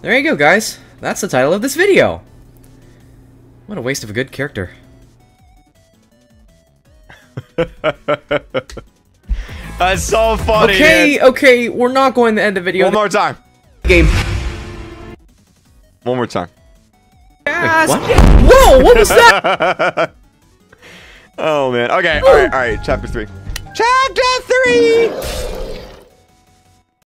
There you go, guys. That's the title of this video. What a waste of a good character. That's so funny. Okay, man. okay, we're not going to end the video. One more time. Game. One more time. Yes. Wait, what? Whoa! What was that? Oh man. Okay. All right. Chapter 3. Chapter 3.